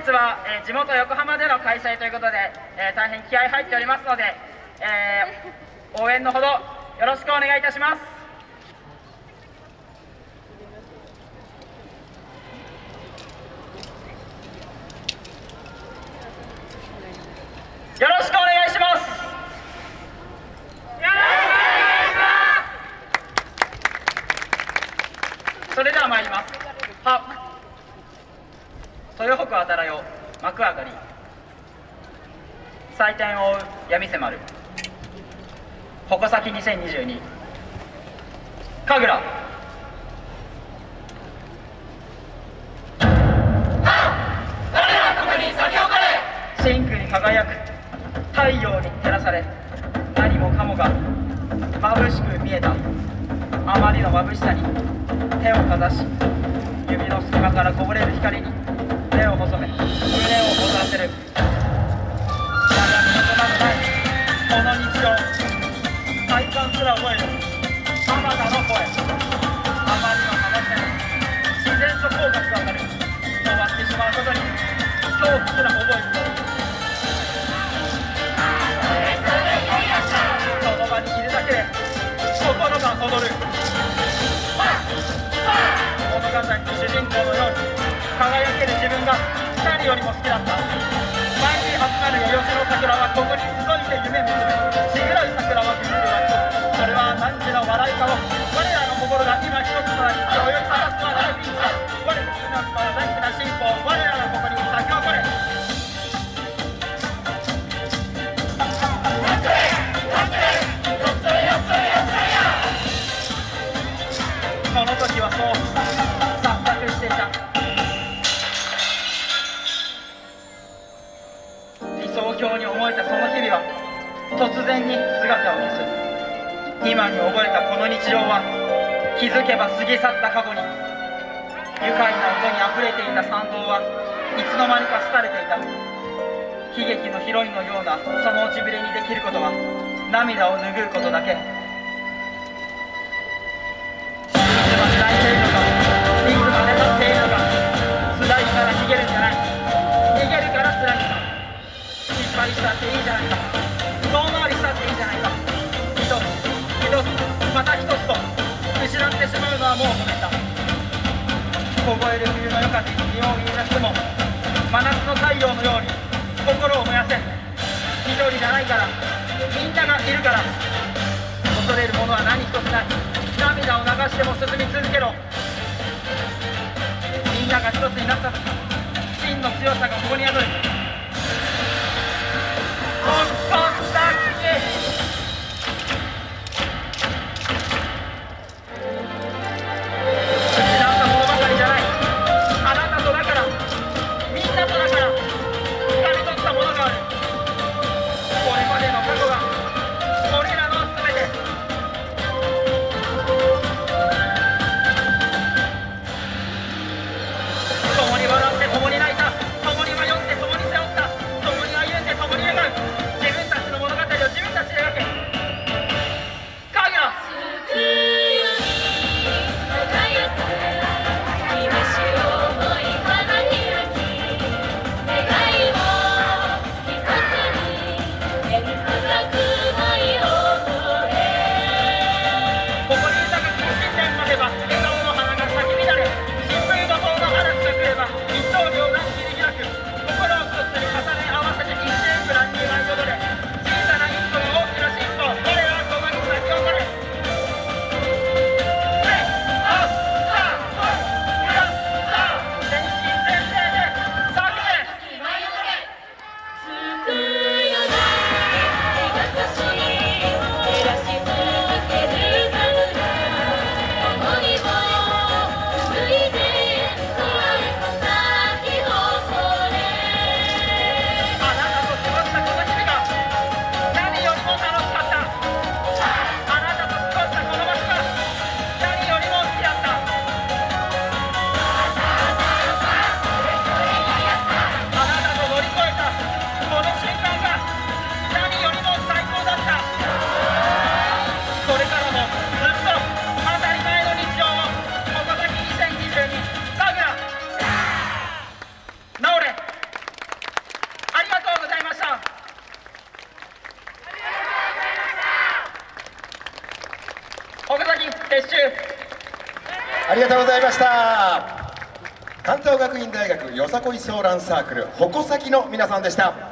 日は、地元横浜での開催ということで、大変気合い入っておりますので、応援のほどよろしくお願いいたします。よろしくお願いします。それでは参ります。豊北あたらよ幕上がり、祭典を追う闇迫る矛先2022神楽。真紅に輝く太陽に照らされ、何もかもが眩しく見えた。あまりの眩しさに手をかざし、指の隙間からこぼれる光に目を細め、胸を躍らせる。だが身のそばのないこの日常、体感すら覚えるあまたの声。あまりの楽しさに自然と口角が上がる。終わってしまうことに恐怖すら覚える。その場にいるだけで心が躍る。物語の主人公のように輝ける自分が誰よりも好きだった。前に集まる吉野桜はここに急いで夢見つめ、しぐらい桜はビビるは一つ。それは何時の笑いかを我らの心が今一つとなり今宵果たすはなるビーチだ。我の命は大事な信仰、我らのここに咲き誇れ。この時はそう錯覚していた。理想郷に思えたその日々は突然に姿を消す。今に覚えたこの日常は気づけば過ぎ去った過去に。愉快な音にあふれていた参道はいつの間にか廃れていた。悲劇のヒロインのようなその落ちぶれにできることは涙を拭うことだけ。泣いているのか、いつまで経っているのか。辛いから逃げるんじゃない、逃げるから辛いんだ。失敗したっていいじゃないか、遠回りしたっていいじゃないか。一つ一つまた一つと失ってしまうのはもうごめんだ。凍える冬の夜風に身を見出しても真夏の太陽のように心を燃やせ。一人じゃないから、みんながいるから。恐れるものは何一つない。涙を流しても進み続けろ。みんなが一つになった時、真の強さがここに宿る。失ったものばかりじゃない。あなたとだから、みんなとだから掴み取ったものがある。これまでの過去が俺らの全て。共に笑って共に泣いた、共に迷って共に撤収。 ありがとうございました。関東学院大学よさこいソーランサークル矛先の皆さんでした。